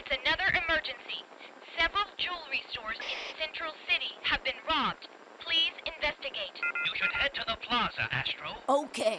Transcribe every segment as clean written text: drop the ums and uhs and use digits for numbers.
It's another emergency. Several jewelry stores in Central City have been robbed. Please investigate. You should head to the plaza, Astro. Okay.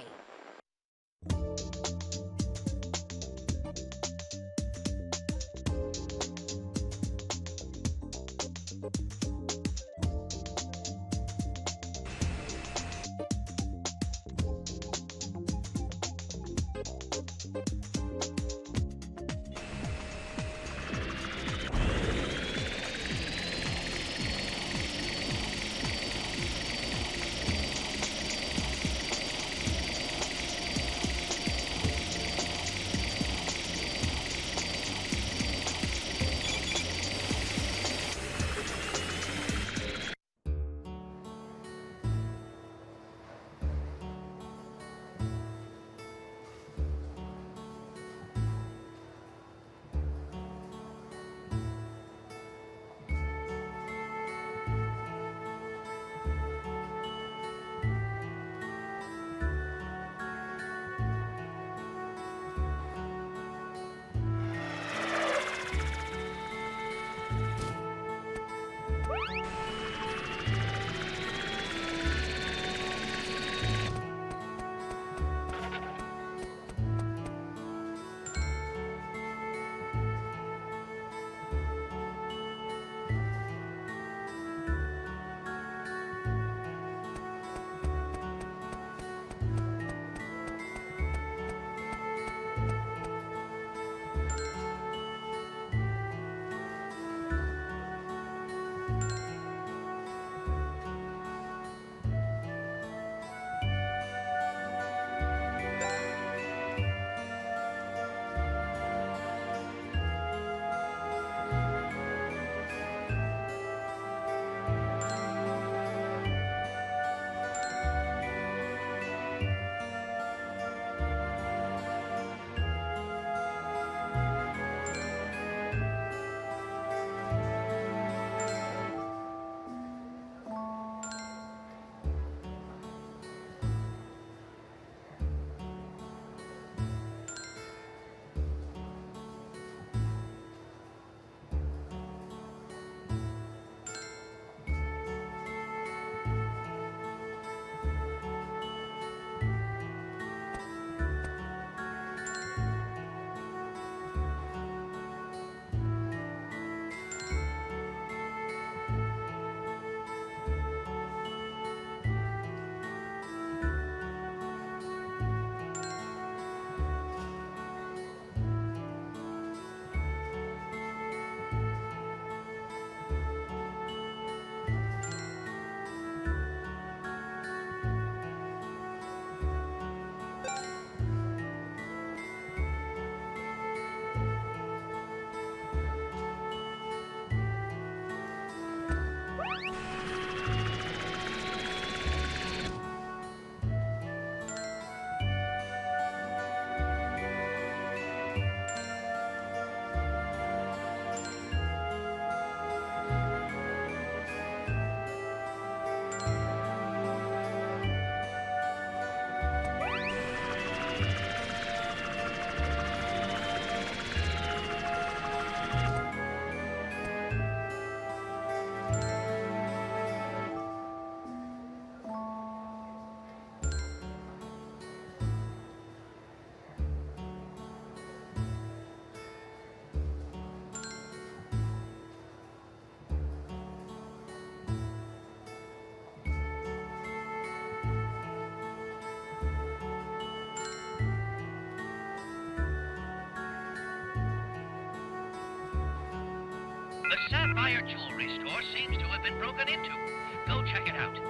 The Sapphire Jewelry Store seems to have been broken into. Go check it out.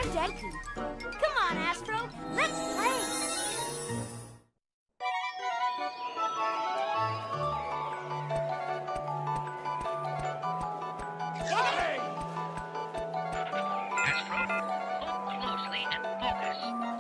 I'm Deku. Come on, Astro. Let's play. Astro, look closely and focus.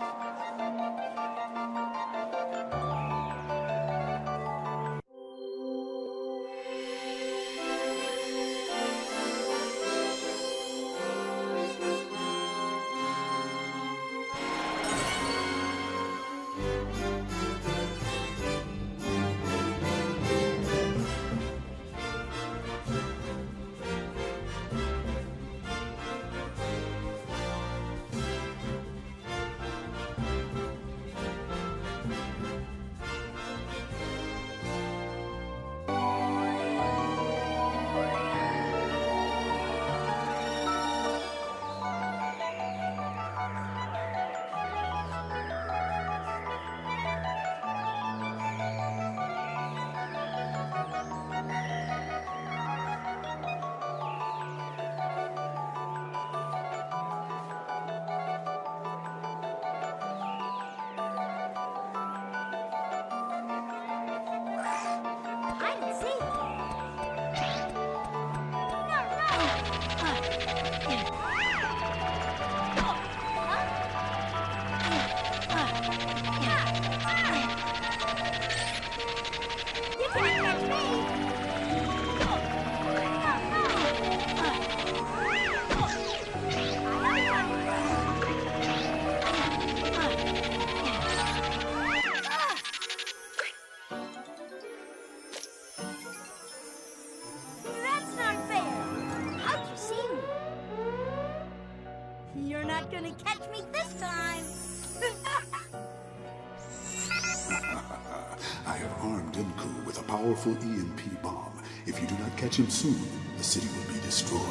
You're not gonna catch me this time. I have armed Denku with a powerful EMP bomb. If you do not catch him soon, the city will be destroyed.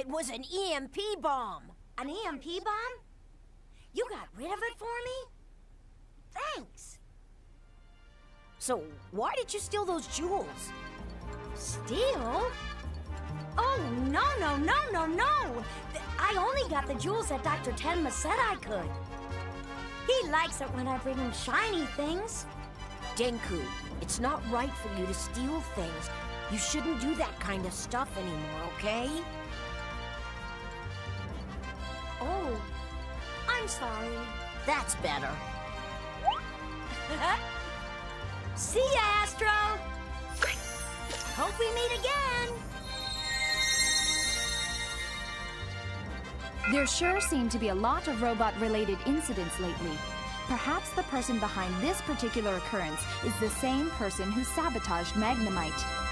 It was an EMP bomb. An EMP bomb? You got rid of it for me? Thanks. So, why did you steal those jewels? Steal? Oh, no, no, no, no, no! I only got the jewels that Dr. Tenma said I could. He likes it when I bring him shiny things. Denku, it's not right for you to steal things. You shouldn't do that kind of stuff anymore, okay? Oh, I'm sorry. That's better. See ya, Astro! Hope we meet again! There sure seem to be a lot of robot-related incidents lately. Perhaps the person behind this particular occurrence is the same person who sabotaged Magnemite.